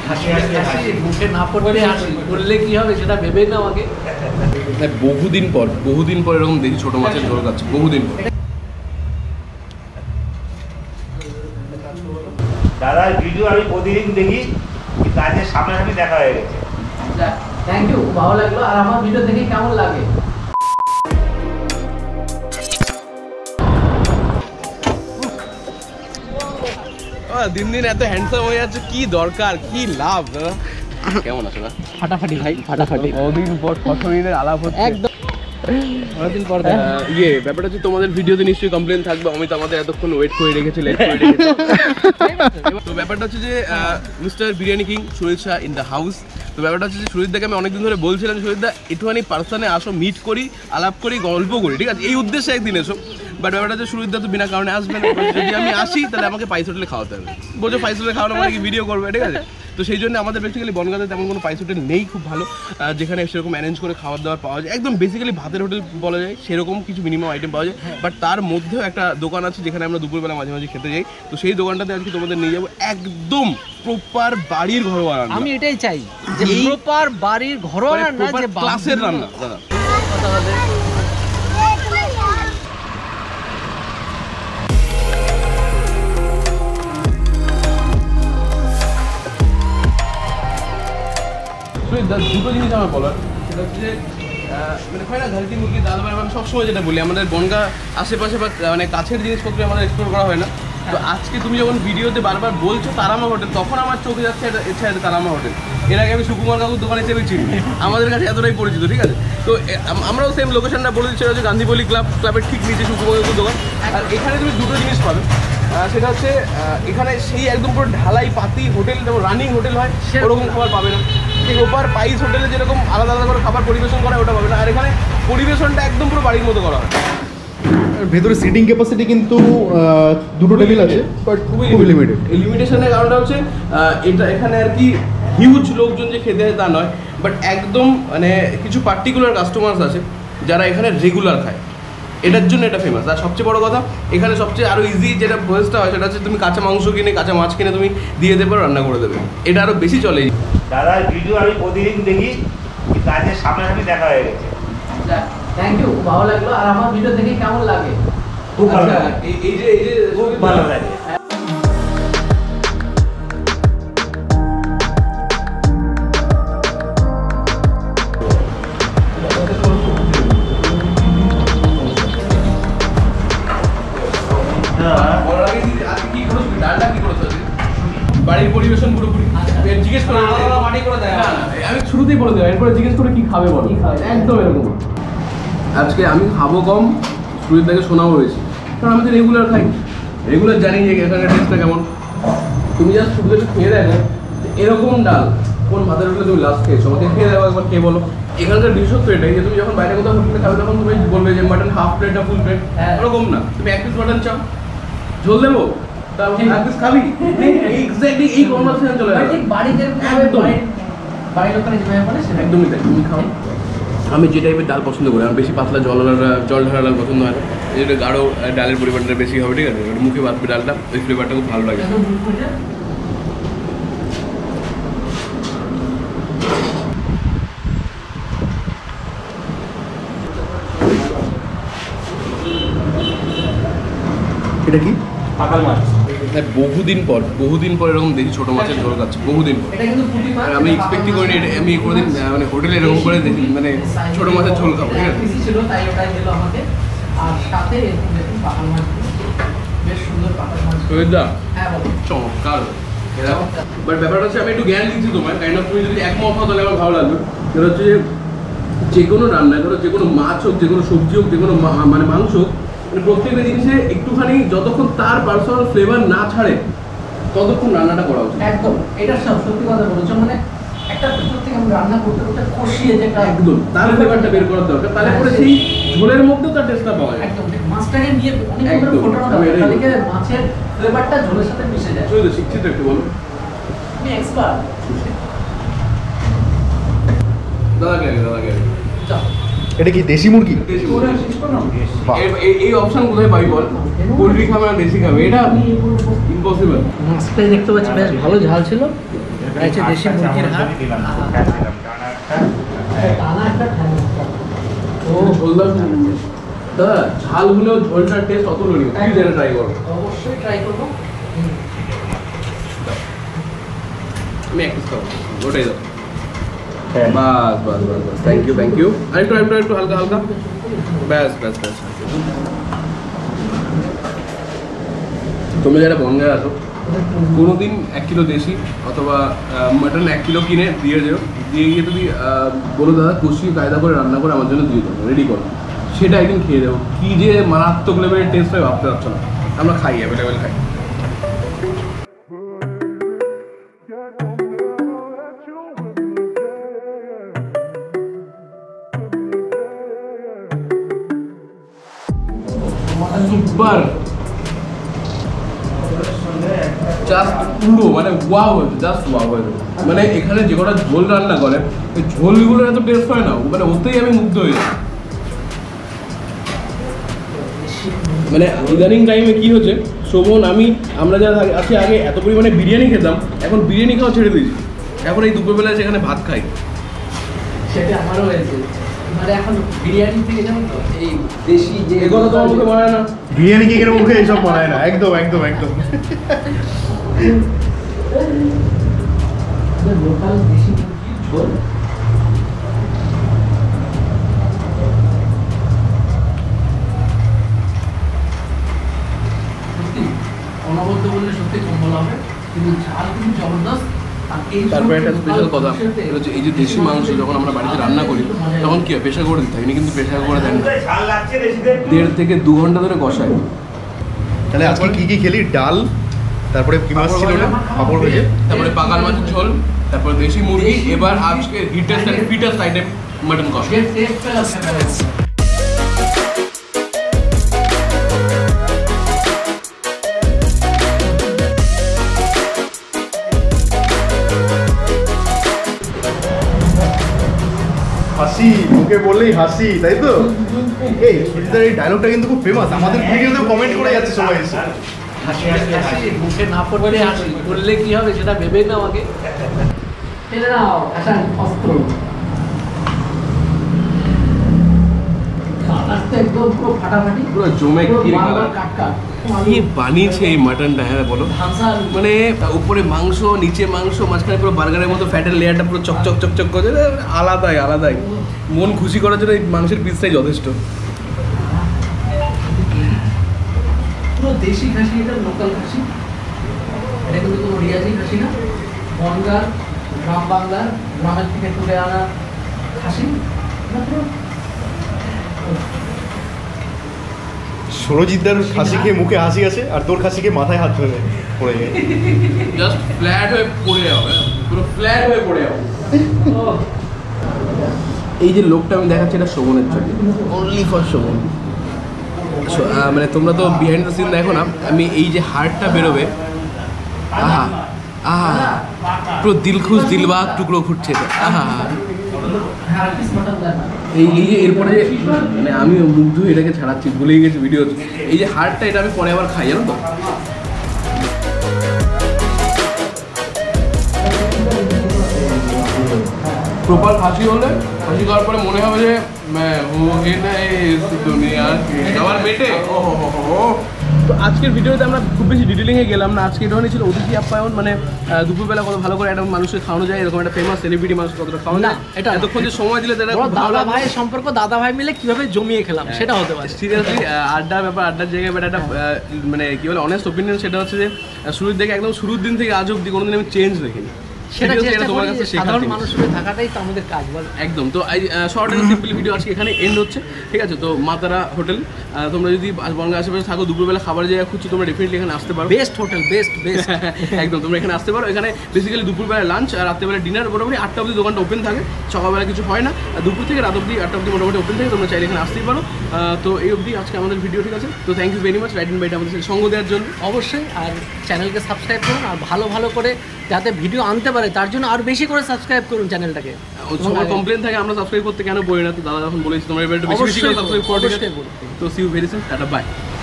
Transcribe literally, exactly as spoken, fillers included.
মুখে না পড়লে বললে কি হবে সেটা ভেবেই না আমাকে। বহুদিন পর বহুদিন পর এরকম দেখি ছোট মাছের ঝোল খাচ্ছে, বহুদিন পর। দাদার ভিডিও আমি প্রতিদিন দেখি, কাজের সামনাসামনি দেখা হয়ে গেছে। থ্যাংক ইউ, ভালো লাগলো। আর আমার ভিডিও দেখে কেমন লাগে? দিন দিন এত হ্যান্ডসাম হয়ে যাচ্ছে, কি দরকার, কি লাভ দাদা? কেমন আছো না? ফাটাফাটি ভাই, ফাটাফাটি। বহুদিন পর ফটোমিনের আলাপ হচ্ছে একদম অনেকদিন পর। ইয়ে ব্যাপারটা হচ্ছে তোমাদের ভিডিওতে নিশ্চয়ই কমপ্লেন থাকবে, অমিত আমাদের এতক্ষণ ওয়েট করে রেখেছে, লেট করে রেখেছে। তো ব্যাপারটা হচ্ছে যে mister biryani king Surajit Shah in the house. তো ব্যাপারটা হচ্ছে যে সুরজিৎ দাকে আমি অনেকদিন ধরে বলছিলাম, সুরজিৎ দা একটুখানি পার্সনে আসো, মিট করি, আলাপ করি, গল্প করি, ঠিক আছে? এই উদ্দেশ্যে একদিন এসো। বাট ব্যাপারটা হচ্ছে সুরজিৎ দা তো বিনা কারণে আসবে না। যদি আমি আসি তাহলে আমাকে পাইস হোটেলে খাওয়াতে হবে, বলছো পাইস হোটেলে খাওয়ানো মানে কি ভিডিও করবে, ঠিক আছে? তো সেই জন্য আমাদের বেসিক্যালি বনগাঁতে তেমন কোনো পাইস হোটেল নেই খুব ভালো, যেখানে সেরকম ম্যানেজ করে খাবার দাবার পাওয়া যায়। একদম বেসিক্যালি ভাতের হোটেল বলা যায়, সেরকম কিছু মিনিমাম আইটেম পাওয়া যায়। বাট তার মধ্যেও একটা দোকান আছে যেখানে আমরা দুপুরবেলা মাঝে মাঝে খেতে যাই। তো সেই দোকানটাতে আজকে তোমাদের নিয়ে যাবো, একদম প্রপার বাড়ির ঘরোয়া রান্না। আমি এটাই চাই যে প্রপার বাড়ির ঘরোয়া রান্না, যে ক্লাসের রান্না দাদা। দুটো জিনিস আমার বলার, সেটা হচ্ছে যে মানে হয় না ঘালতি মুরগি দাল ভাই, আমি সবসময় যেটা বলি আমাদের বনগা আশেপাশে বা মানে কাছের জিনিসপত্র আমাদের এক্সপ্লোর করা হয় না। তো আজকে তুমি যখন ভিডিওতে বারবার বলছো তারামা হোটেল, তখন আমার চোখে যাচ্ছে এটা ইচ্ছা আছে তারামা হোটেল। এর আগে আমি সুকুমার কাকুর দোকান হিসেবে চিনি, আমাদের কাছে এতটাই পরিচিত, ঠিক আছে? তো আমরাও সেম লোকেশনটা বলে দিচ্ছি, হচ্ছে গান্ধীপল্লী ক্লাব, ক্লাবের ঠিক নিচে সুকুমার কাকুর দোকান। আর এখানে তুমি দুটো জিনিস পাবে, সেটা হচ্ছে এখানে সেই একদম পুরো ঢালাই পাতি হোটেল, যেমন রানিং হোটেল হয় ওরকম খাবার পাবে না। ঠিক ওপার পাইস হোটেলে যেরকম আলাদা আলাদা করে খাবার পরিবেশন করা ওটা পাবে না। আর এখানে পরিবেশনটা একদম পুরো বাড়ির মতো করা হয়। ভেতরে সিটিং ক্যাপাসিটি কিন্তু দুটো টেবিল আছে, বাট খুবই লিমিটেড। এই লিমিটেশনের কারণটা হচ্ছে এটা এখানে আর কি হিউজ লোকজন যে খেতে হয় তা নয়, বাট একদম মানে কিছু পার্টিকুলার কাস্টমার্স আছে যারা এখানে রেগুলার খায়, এটার জন্য এটা ফেমাস। আর সবচেয়ে বড় কথা, এখানে সবচেয়ে আরও ইজি যেটা প্রসেসটা হয় সেটা হচ্ছে তুমি কাঁচা মাংস কিনে, কাঁচা মাছ কিনে তুমি দিয়ে দেবে, রান্না করে দেবে। এটা আরও বেশি চলে। দাদার ভিডিও আমি প্রতিদিন দেখি, কাজের সামনাসামনি দেখা হয়ে গেছে। থ্যাংক ইউ, ভালো লাগলো। আর আমার ভিডিও দেখে কেমন লাগে? খুব ভালো লাগে, এই যে এই যে খুব ভালো লাগে। বাড়ির পরিবেশন পুরোপুরি জিজ্ঞেস করে আমি শুরুতেই বলে দেবো, এরপরে জিজ্ঞেস করে কি খাবে বলো, একদম এরকম। আজকে আমি খাবো কম, সুরজিৎ দাকে শোনাও হয়েছে, কারণ আমি তো রেগুলার খাই, রেগুলার জানি যে এখানকার টেস্টটা কেমন। তুমি জাস্ট শুধু খেয়ে দেখো এরকম ডাল কোন ভাতের হোটেলে তুমি লাস্ট খেয়েছো, আমাকে খেয়ে দেখো একবার, খেয়ে বলো। এখানকার বিশেষত্ব এটাই যে তুমি যখন বাইরে কোথাও হোটেলে খাবে তখন তুমি বলবে যে মাটন হাফ প্লেট না ফুল প্লেট, এরকম না। তুমি এক পিস মাটন চাও, ঝোল দেবো, খাবি, এক্স্যাক্টলি এই কনভারসেশন চলে যাবে। বাড়িতে বাড়ির লোকেরা যেভাবে বলে সেটা একদমই তাই। তুমি খাও। আমি যে টাইপের ডাল পছন্দ করি, আমার বেশি পাতলা জল জল ঢালা ডাল পছন্দ হয় না, যেটা গাঢ় ডালের পরিমাণটা বেশি হবে, ঠিক আছে? মুখে বাঁধবে ডালটা, ওই ফ্লেভারটা খুব ভালো লাগে। এটা কি? পাকাল মাছ। হ্যাঁ, বহুদিন পর বহুদিন পর এরকম দেখি ছোটো মাছের ঝোল খাচ্ছে, বহুদিন পর। আমি এক্সপেক্টই করিনি আমি কোনোদিন মানে হোটেলে এরকম করে দেখি মানে ছোটো মাছের ঝোল খাবো, ঠিক আছে? চমৎকার। বাট ব্যাপারটা হচ্ছে আমি একটু জ্ঞান দিচ্ছি তোমায়, কাইন্ড অফ তুমি যদি একমত হও তাহলে আমার ভালো লাগবে। সেটা হচ্ছে যে কোনো রান্না করো, যে কোনো মাছ হোক, যে কোনো সবজি হোক, যে কোনো মানে মাংস হোক, মানে প্রত্যেকটা জিনিসে একটুখানি যতক্ষণ তার পার্সোনাল ফ্লেভার না ছাড়ে ততক্ষণ রান্নাটা করা উচিত। একদম, এটা সত্যি কথা বলেছো। মানে একটা ভিতর থেকে আমি রান্না করতে করতে কষিয়ে যেটা একদম তার ফ্লেভারটা বের করার দরকার, তাহলে পরে সেই ঝোলের মধ্যেও তার টেস্টটা পাওয়া যায়। একদম, মাছটাকে নিয়ে অনেক করে ফোটানো দরকার, তাহলে মাছের ফ্লেভারটা ঝোলের সাথে মিশে যায়। চলো শিখছি তো একটু বলো। আমি এক্সপার্ট। দাদা কে দাদা কে এটা কি দেশি মুরগি? এই অপশন কোথায় পাই বল? পোলট্রি খাবে না দেশি খাবে, এটা ইম্পসিবল। মাছটাই দেখতে পাচ্ছি বেশ ভালো ঝাল ছিল, হচ্ছে দেশি মুরগির হাড় দিলাম ফ্যাট দিলাম টানা একটা টানা একটা ও ঝোলদার দাদা ঝাল হলেও ঝোলটার টেস্ট অতুলনীয় প্লিজ এটা ট্রাই করো অবশ্যই ট্রাই করবো আমি এক পিস খাবো ওটাই দাও বাস বাস বাস বাস থ্যাংক ইউ থ্যাংক ইউ আর একটু একটু একটু হালকা হালকা ব্যাস ব্যাস ব্যাস তোমরা যারা বনগাঁয় আসো কোনোদিন এক কিলো দেশি অথবা মাটন এক কিলো কিনে দিয়ে যাও দিয়ে গিয়ে তুমি বলো দাদা কষিয়ে কায়দা করে রান্না করে আমার জন্য দিয়ে দেবো রেডি করো সেটা একদিন খেয়ে দেবো কী যে মারাত্মক লেভেলের টেস্ট হয় ভাবতে পারছো না আমরা খাই অ্যাভেলেবেল খাই সুপার জাস্ট পুরো মানে ওয়াও হয়েছে জাস্ট ওয়াও হয়েছে মানে এখানে যে কটা ঝোল রান্না করে ওই ঝোলগুলোর এত টেস্ট হয় না মানে ওতেই আমি মুগ্ধ হয়ে যাই মানে ইদানিং টাইমে কি হচ্ছে শোভন আমি আমরা যারা আছি আগে এত পরিমাণে বিরিয়ানি খেতাম এখন বিরিয়ানি খাওয়া ছেড়ে দিয়েছি এখন এই দুপুরবেলায় সেখানে ভাত খাই সেটা আমারও হয়েছে মানে এখন বিরিয়ানি থেকে যেমন এই দেশি যে এগুলো তোমার মুখে বানায় না বিরিয়ানি কেকের মুখে এইসব বানায় না একদম একদম একদম লোকাল দেশি মুরগির ঝোল সত্যি অনবদ্য বললে সত্যি কম বলা হবে কিন্তু ঝাল কিন্তু জবরদস্ত। তারপরে একটা স্পেশাল কথা এটা হচ্ছে এই যে দেশি মাংস যখন আমরা বাড়িতে রান্না করি তখন কি হয় প্রেশার করে দিতে হয় কিন্তু প্রেশার করে দেন না ঝাল লাগছে দেশিদের দেড় থেকে দু ঘন্টা ধরে কষায় তাহলে আজকে কি কি খেলি ডাল তারপরে কি মাছ ছিল না পাপড় ভেজে তারপরে পাকাল মাছের ঝোল তারপরে দেশি মুরগি এবার আজকে hittest and fittest item mutton কষা টেস্ট পেলাম হাসি মুখে বললেই হাসি তাই তো এই সুজিতার এই ডায়লগটা কিন্তু খুব ফেমাস আমাদের ভিডিওতে কমেন্ট করে যাচ্ছে সবাই এসে হাসি হাসি হাসি মুখে না পড়লে হাসি বললে কি হবে সেটা ভেবে নাও আগে ফেলে নাও আসান অস্ত্র কালারটা একদম পুরো ফাটাফাটি পুরো জমে ক্ষীর কালার কাটকা কি বানিয়েছে এই মাটনটা হ্যাঁ বলো মানে উপরে মাংস নিচে মাংস মাঝখানে পুরো বার্গারের মতো ফ্যাটের লেয়ারটা পুরো চকচক চকচক করে আলাদাই আলাদাই মন খুশি করার জন্য এই মাংসের পিসটাই যথেষ্ট পুরো দেশি খাসি এটা লোকাল খাসি এটা কিন্তু কোনো রিয়াজি খাসি না বনগাঁ গ্রাম বাংলার গ্রামের থেকে তুলে আনা খাসি সুরজিৎদার খাসি খেয়ে মুখে হাসি আছে আর তোর খাসিকে মাথায় হাত ধরে পড়ে যায় জাস্ট ফ্ল্যাট হয়ে পড়ে যাবে পুরো ফ্ল্যাট হয়ে পড়ে যাবে এই যে লোকটা আমি দেখাচ্ছি এটা শোভনের জন্য অনলি ফর শোভন মানে তোমরা তো বিহাইন্ড দ্য সিন দেখো না আমি এই যে হাড়টা বেরোবে আহা আহা পুরো দিলখুশ দিলবাগ টুকরো ফুটছে আহা এই এই যে এরপরে মানে আমি মুগ্ধ এটাকে ছাড়াচ্ছি ভুলেই গেছি ভিডিও এই যে হাড়টা এটা আমি পরে আবার খাই জানো তো প্রপার খাসি হলে খাসি খাওয়ার পরে মনে হবে যে আমার পেটে তো আজকের ভিডিওতে আমরা খুব বেশি ডিটেলিংয়ে গেলাম না আজকে এটা ছিল অতিথি আপ্যায়ন মানে দুপুরবেলা কত ভালো করে একটা মানুষকে খাওয়ানো যায় এরকম একটা ফেমাস সেলিব্রিটি মানুষ কতটা খাওয়ানো যায় এটা এতক্ষণ যে সময় দিলে তারা দাদা ভাইয়ের সম্পর্ক দাদা ভাই মিলে কিভাবে জমিয়ে খেলাম সেটা হতে পারে সিরিয়াসলি আড্ডার ব্যাপার আড্ডার জায়গায় বাট একটা মানে কি বলে অনেস্ট ওপিনিয়ন সেটা হচ্ছে যে শুরুর দিকে একদম শুরুর দিন থেকে আজ অব্দি কোনোদিন আমি চেঞ্জ দেখিনি সেটা তোমার কাছে সাধারণ মানুষের থাকাটাই তো আমাদের কাজ বল একদম তো শর্ট অ্যান্ড সিম্পল ভিডিও আজকে এখানে এন্ড হচ্ছে ঠিক আছে তো মাতারা হোটেল তোমরা যদি বনগাঁ আশেপাশে থাকো দুপুরবেলা খাবার জায়গা খুঁজছো তোমরা ডেফিনেটলি এখানে আসতে পারো বেস্ট হোটেল বেস্ট বেস্ট একদম তোমরা এখানে আসতে পারো এখানে বেসিক্যালি দুপুরবেলা লাঞ্চ আর রাত্রেবেলা ডিনার মোটামুটি আটটা অবধি দোকানটা ওপেন থাকে সকালবেলা কিছু হয় না দুপুর থেকে রাত অবধি আটটা অবধি মোটামুটি ওপেন থাকে তোমরা চাইলে এখানে আসতেই পারো তো এই অবধি আজকে আমাদের ভিডিও ঠিক আছে তো thank you very much right and bite আমাদের সঙ্গ দেওয়ার জন্য অবশ্যই আর চ্যানেলকে সাবস্ক্রাইব করুন আর ভালো ভালো করে যাতে ভিডিও আনতে পারে তার জন্য আর বেশি করে সাবস্ক্রাইব করুন চ্যানেলটাকে সবার কমপ্লেন থাকে আমরা সাবস্ক্রাইব করতে কেন বলি না তো দাদা যখন বলেছি তোমরা এবার একটু বেশি বেশি করে সাবস্ক্রাইব করতে তো see you very soon tata by